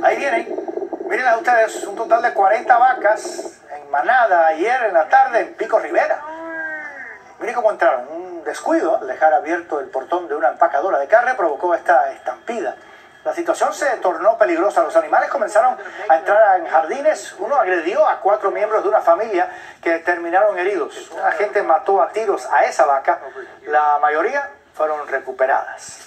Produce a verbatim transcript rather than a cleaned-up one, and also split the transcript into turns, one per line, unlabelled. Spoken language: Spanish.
Ahí vienen. Miren a ustedes, un total de cuarenta vacas en manada ayer en la tarde en Pico Rivera. Miren cómo entraron. Un descuido al dejar abierto el portón de una empacadora de carne provocó esta estampida. La situación se tornó peligrosa. Los animales comenzaron a entrar en jardines. Uno agredió a cuatro miembros de una familia que terminaron heridos. Un agente mató a tiros a esa vaca. La mayoría fueron recuperadas.